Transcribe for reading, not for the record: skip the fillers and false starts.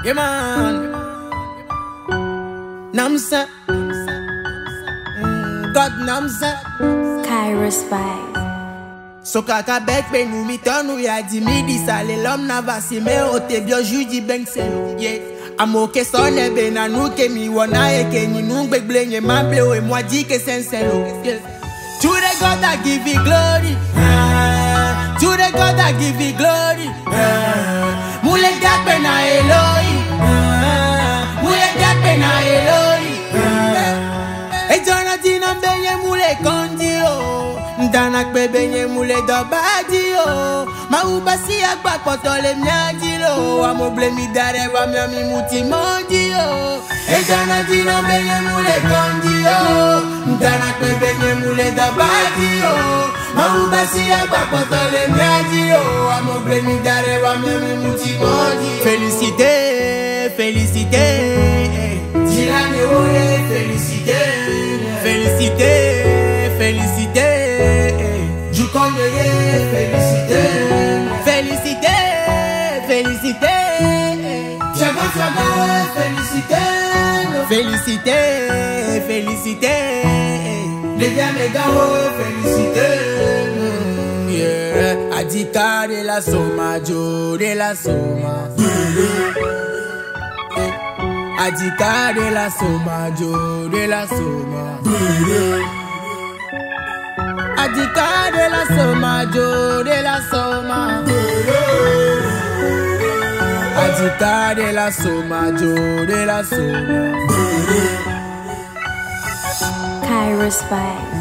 Yeah, man. Namsa. God Namsa. KYROS vibe. So kaka bet pe nou mi ton ou ya di midi sale l'homme na vasi me o te bio judi bank selo. Yeah. Amo ke sonne be na nou ke mi wana e ke ni nou gbek blenye man ble o e mwa di ke senselo. Yeah. To the God I give you glory. To the God I give you glory. Mule gat pe na Eloi. Mule gat pe na Eloi. E Jonathan ambenye mule kondi o. Danak bebenye mule do badi o. Ma ubasi akba potole mnyadilo. Amoble mi dare wa mi muti mondi o. E Jonathan ambenye mule kondi o. Danak bebenye mule do badi o. Ma ubasi akba potole mnyadilo. Amoble mi dare wa mi muti mondi o. Félicité, félicité. Tirane ole, félicité. Félicité, félicité. Je connais, félicité. Félicité, félicité. Tiaga, félicité. Félicité, félicité. Les gars, félicité. Yeah, Adika de la Soma, Joe de la Soma. Adika de la Soma, Joe de la Soma. Adika de la Soma, Joe de la Soma. Adika de la Soma, Joe de la Soma. KYROS vibe.